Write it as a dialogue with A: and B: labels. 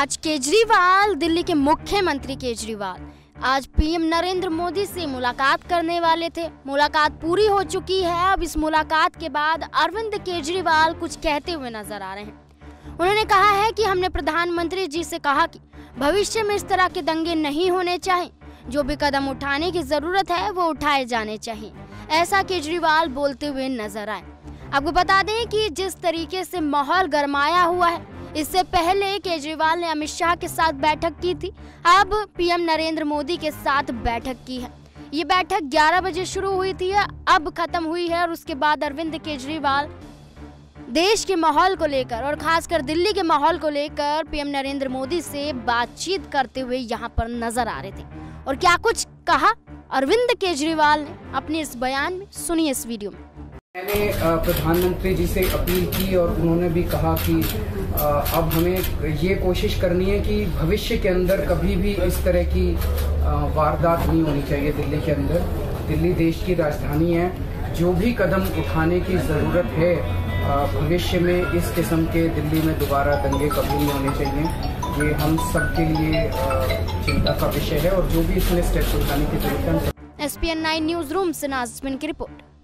A: आज केजरीवाल, दिल्ली के मुख्यमंत्री केजरीवाल आज पीएम नरेंद्र मोदी से मुलाकात करने वाले थे। मुलाकात पूरी हो चुकी है। अब इस मुलाकात के बाद अरविंद केजरीवाल कुछ कहते हुए नजर आ रहे हैं। उन्होंने कहा है कि हमने प्रधानमंत्री जी से कहा कि भविष्य में इस तरह के दंगे नहीं होने चाहिए। जो भी कदम उठाने की जरूरत है वो उठाए जाने चाहिए, ऐसा केजरीवाल बोलते हुए नजर आए। आपको बता दें कि जिस तरीके से माहौल गरमाया हुआ है, इससे पहले केजरीवाल ने अमित शाह के साथ बैठक की थी। अब पीएम नरेंद्र मोदी के साथ बैठक की है। ये बैठक 11 बजे शुरू हुई थी, अब खत्म हुई है और उसके बाद अरविंद केजरीवाल देश के माहौल को लेकर और खासकर दिल्ली के माहौल को लेकर पीएम नरेंद्र मोदी से बातचीत करते हुए यहाँ पर नजर आ रहे थे। और क्या कुछ कहा अरविंद केजरीवाल ने अपने इस बयान में, सुनिए इस वीडियो में।
B: मैंने प्रधानमंत्री जी से अपील की और उन्होंने भी कहा कि अब हमें ये कोशिश करनी है कि भविष्य के अंदर कभी भी इस तरह की वारदात नहीं होनी चाहिए दिल्ली के अंदर। दिल्ली देश की राजधानी है। जो भी कदम उठाने की ज़रूरत है भविष्य में, इस किस्म के दिल्ली में दोबारा दंगे कभी नहीं होने चाहिए। ये हम सबके लिए चिंता का विषय है और जो भी इसमें स्टेप्स उठाने की जरूरत है।
A: SPN9 न्यूज रूम से नाज़मीन की रिपोर्ट।